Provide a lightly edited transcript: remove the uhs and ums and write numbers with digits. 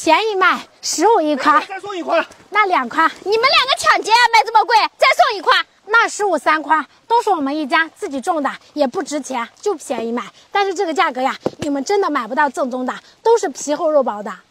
便宜卖，15一块， 再送一块， 那2块。 你们两个抢劫卖这么贵，再送一块。 那15、3块，都是我们一家自己种的，也不值钱，就便宜卖。但是这个价格呀，你们真的买不到正宗的，都是皮厚肉薄的。